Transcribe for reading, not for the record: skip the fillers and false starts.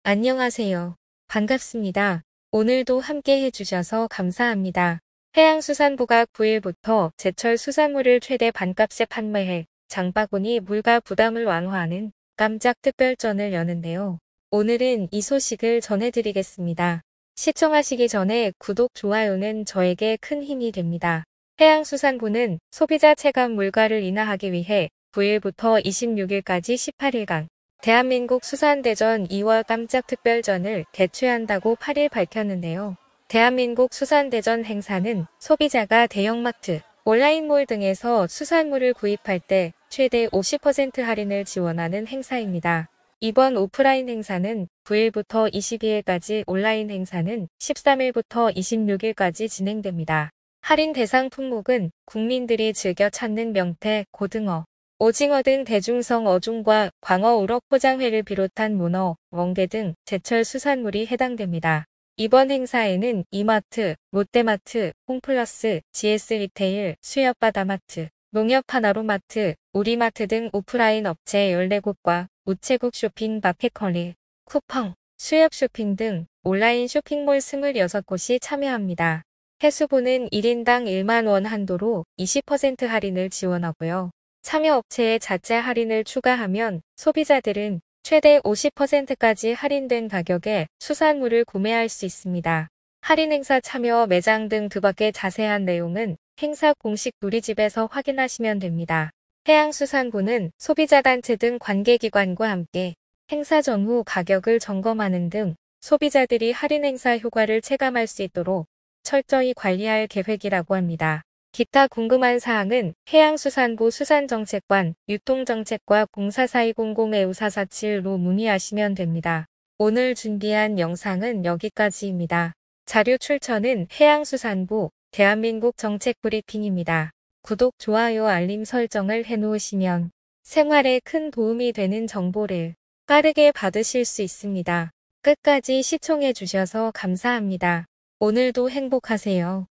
안녕하세요. 반갑습니다. 오늘도 함께 해주셔서 감사합니다. 해양수산부가 9일부터 제철 수산물을 최대 반값에 판매해 장바구니 물가 부담을 완화하는 깜짝 특별전을 여는데요. 오늘은 이 소식을 전해드리겠습니다. 시청하시기 전에 구독, 좋아요는 저에게 큰 힘이 됩니다. 해양수산부는 소비자 체감 물가를 인하하기 위해 9일부터 26일까지 18일간 대한민국 수산대전 2월 깜짝 특별전을 개최한다고 8일 밝혔는데요. 대한민국 수산대전 행사는 소비자가 대형마트, 온라인몰 등에서 수산물을 구입할 때 최대 50% 할인을 지원하는 행사입니다. 이번 오프라인 행사는 9일부터 22일까지, 온라인 행사는 13일부터 26일까지 진행됩니다. 할인 대상 품목은 국민들이 즐겨 찾는 명태, 고등어, 오징어 등 대중성 어종과 광어, 우럭, 포장회를 비롯한 문어, 멍게 등 제철 수산물이 해당됩니다. 이번 행사에는 이마트, 롯데마트, 홈플러스, GS리테일, 수협바다마트, 농협하나로마트, 우리마트 등 오프라인 업체 14곳과 우체국 쇼핑 마켓컬리, 쿠팡, 수협쇼핑 등 온라인 쇼핑몰 26곳이 참여합니다. 해수부는 1인당 1만 원 한도로 20% 할인을 지원하고요. 참여업체에 자체 할인을 추가하면 소비자들은 최대 50%까지 할인된 가격에 수산물을 구매할 수 있습니다. 할인 행사 참여 매장 등 그 밖의 자세한 내용은 행사 공식 누리집에서 확인하시면 됩니다. 해양수산부는 소비자단체 등 관계기관과 함께 행사 전후 가격을 점검하는 등 소비자들이 할인 행사 효과를 체감할 수 있도록 철저히 관리할 계획이라고 합니다. 기타 궁금한 사항은 해양수산부 수산정책관, 유통정책과 044200-5447로 문의하시면 됩니다. 오늘 준비한 영상은 여기까지입니다. 자료 출처는 해양수산부, 대한민국 정책브리핑입니다. 구독, 좋아요, 알림 설정을 해놓으시면 생활에 큰 도움이 되는 정보를 빠르게 받으실 수 있습니다. 끝까지 시청해주셔서 감사합니다. 오늘도 행복하세요.